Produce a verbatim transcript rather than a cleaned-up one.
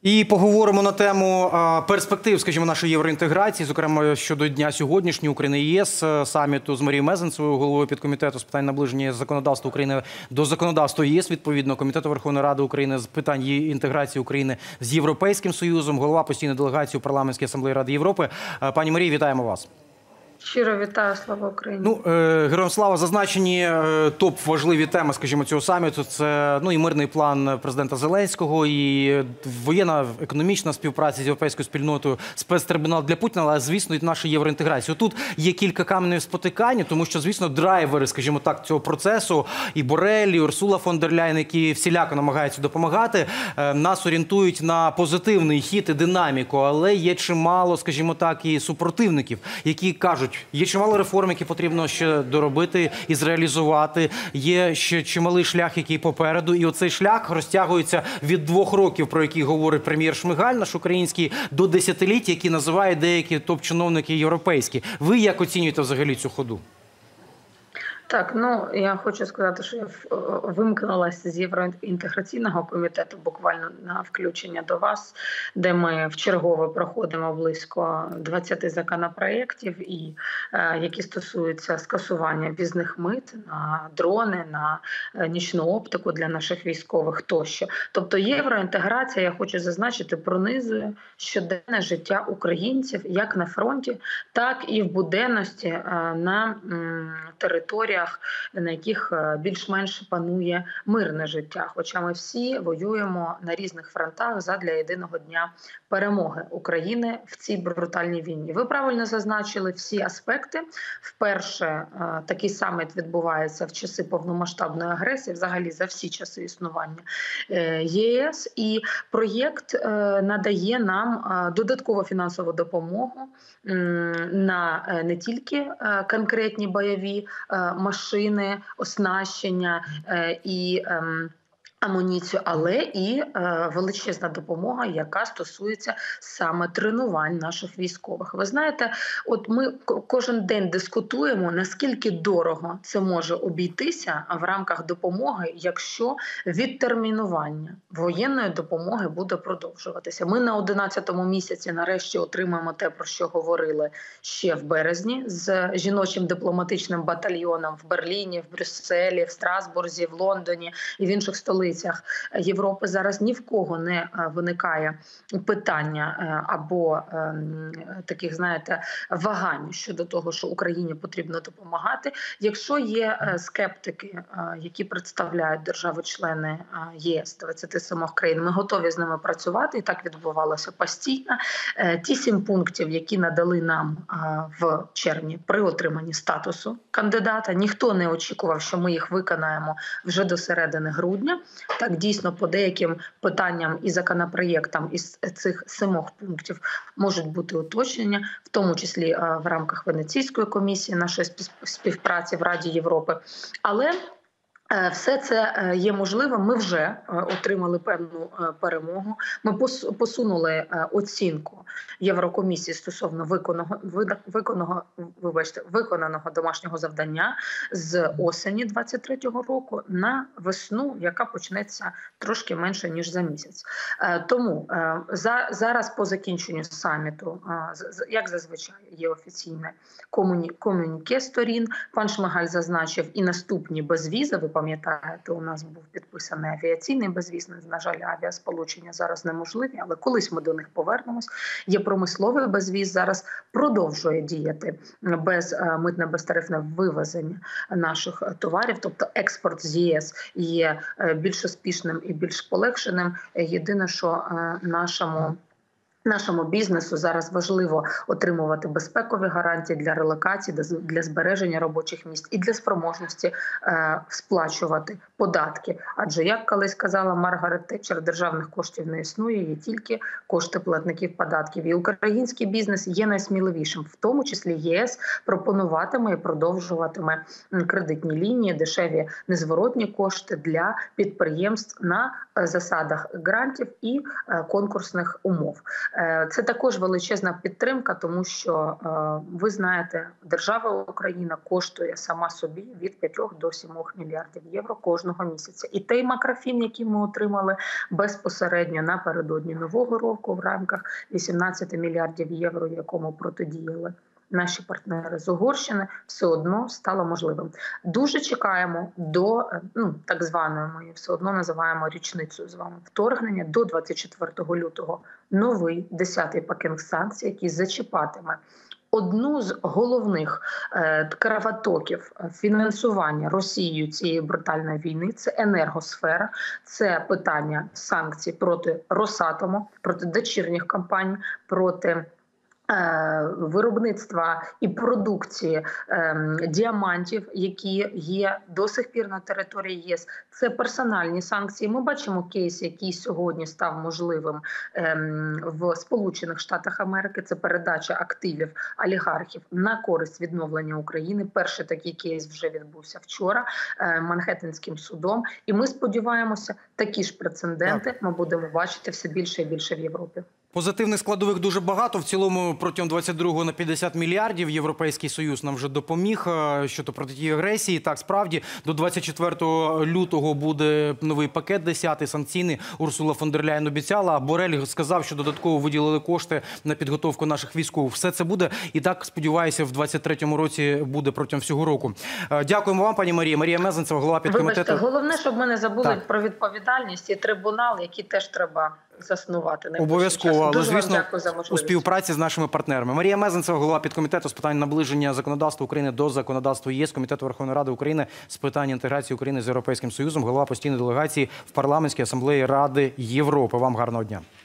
І поговоримо на тему перспектив, скажімо, нашої євроінтеграції, зокрема щодо дня сьогоднішнього України і ЄС, саміту з Марією Мезенцевою, головою підкомітету з питань наближення законодавства України до законодавства ЄС, відповідно, Комітету Верховної Ради України з питань інтеграції України з Європейським Союзом, голова постійної делегації у Парламентській асамблеї Ради Європи. Пані Марії, вітаємо вас. Щиро вітаю, слава Україні. Ну, е, героям слава, зазначені е, топ-важливі теми, скажімо, цього саміту. Це, ну, і мирний план президента Зеленського, і воєнна, економічна співпраця з європейською спільнотою, спецтрибунал для Путіна, але, звісно, і наша євроінтеграція. Тут є кілька каменів спотикання, тому що, звісно, драйвери, скажімо так, цього процесу, і Борель, і Урсула фон дер Ляєн, які всіляко намагаються допомагати, е, нас орієнтують на позитивний хід і динаміку, але є чимало, скажімо так, і супротивників, які кажуть, є чимало реформ, які потрібно ще доробити і зреалізувати. Є ще чималий шлях, який попереду. І оцей шлях розтягується від двох років, про які говорить прем'єр Шмигаль, наш український, до десятиліть, які називають деякі топ-чиновники європейські. Ви як оцінюєте взагалі цю ходу? Так, ну, я хочу сказати, що я вимкнулася з євроінтеграційного комітету буквально на включення до вас, де ми вчергове проходимо близько двадцяти законопроєктів, і е, які стосуються скасування ввізних мит на дрони, на нічну оптику для наших військових тощо. Тобто євроінтеграція, я хочу зазначити, пронизує щоденне життя українців як на фронті, так і в буденності е, на м, території, на яких більш-менш панує мирне життя. Хоча ми всі воюємо на різних фронтах задля єдиного дня перемоги України в цій брутальній війні. Ви правильно зазначили всі аспекти. Вперше такий саміт відбувається в часи повномасштабної агресії, взагалі за всі часи існування ЄС. І проєкт надає нам додаткову фінансову допомогу на не тільки конкретні бойові машини, оснащення і амуніцію, але і е, величезна допомога, яка стосується саме тренувань наших військових. Ви знаєте, от ми кожен день дискутуємо, наскільки дорого це може обійтися в рамках допомоги, якщо відтермінування воєнної допомоги буде продовжуватися. Ми на одинадцятому місяці нарешті отримаємо те, про що говорили ще в березні, з жіночим дипломатичним батальйоном в Берліні, в Брюсселі, в Страсбурзі, в Лондоні і в інших столицях Європи. Зараз ні в кого не виникає питання або таких, знаєте, вагань щодо того, що Україні потрібно допомагати. Якщо є скептики, які представляють держави-члени ЄС, двадцяти семи країн, ми готові з ними працювати, і так відбувалося постійно. Ті сім пунктів, які надали нам в червні при отриманні статусу кандидата, ніхто не очікував, що ми їх виконаємо вже до середини грудня. Так, дійсно, по деяким питанням і законопроєктам із цих семох пунктів можуть бути уточнення, в тому числі в рамках Венеційської комісії, нашої співпраці в Раді Європи. Але все це є можливим. Ми вже отримали певну перемогу. Ми посунули оцінку Єврокомісії стосовно виконаного, виконаного, вибачте, виконаного домашнього завдання з осені двадцять третього року на весну, яка почнеться трошки менше, ніж за місяць. Тому за, зараз по закінченню саміту, як зазвичай, є офіційне комуні, комюніке сторін. Пан Шмигаль зазначив і наступні безвізи. Ви пам'ятаєте, у нас був підписаний авіаційний безвіз. На жаль, авіасполучення зараз неможливі, але колись ми до них повернемось. Є промисловий безвіз, зараз продовжує діяти без митне безтарифне вивезення наших товарів, тобто експорт з ЄС є більш успішним і більш полегшеним. Єдине, що нашому Нашому бізнесу зараз важливо отримувати безпекові гарантії для релокації, для збереження робочих місць і для спроможності е, сплачувати податки. Адже, як колись казала Маргарет Тетчер, державних коштів не існує, є тільки кошти платників податків. І український бізнес є найсміливішим, в тому числі ЄС пропонуватиме і продовжуватиме кредитні лінії, дешеві незворотні кошти для підприємств на засадах грантів і е, конкурсних умов. Це також величезна підтримка, тому що, ви знаєте, держава Україна коштує сама собі від п'яти до семи мільярдів євро кожного кожного місяця. І той макрофін, який ми отримали безпосередньо напередодні Нового року в рамках вісімнадцяти мільярдів євро, якому протидіяли наші партнери з Угорщини, все одно стало можливим. Дуже чекаємо до, ну, так званої, ми все одно називаємо річницею з вами вторгнення, до двадцять четвертого лютого новий десятий пакет санкцій, який зачіпатиме одну з головних е, кровотоків фінансування Росією цієї брутальної війни – це енергосфера, це питання санкцій проти Росатому, проти дочірніх компаній, проти виробництва і продукції е, діамантів, які є до сих пір на території ЄС. Це персональні санкції. Ми бачимо кейс, який сьогодні став можливим е, в Сполучених Штатах Америки. Це передача активів олігархів на користь відновлення України. Перший такий кейс вже відбувся вчора е, Манхеттенським судом. І ми сподіваємося, такі ж прецеденти ми будемо бачити все більше і більше в Європі. Позитивних складових дуже багато. В цілому протягом двадцять другого на п'ятдесят мільярдів Європейський Союз нам вже допоміг щодо протидії агресії. Так, справді, до двадцять четвертого лютого буде новий пакет десятий, санкційний. Урсула фон дер Ляєн обіцяла, а Борель сказав, що додатково виділили кошти на підготовку наших військових. Все це буде. І так, сподіваюся, в двадцять третьому році буде протягом всього року. Дякуємо вам, пані Марія. Марія Мезенцева, голова підкомітету. Вибачте, головне, щоб ми не забули так. про відповідальність і трибунал, який теж треба заснувати. Обов'язково, але, звісно, у співпраці з нашими партнерами. Марія Мезенцева, голова підкомітету з питань наближення законодавства України до законодавства ЄС, Комітету Верховної Ради України з питань інтеграції України з Європейським Союзом, голова постійної делегації в Парламентській асамблеї Ради Європи. Вам гарного дня.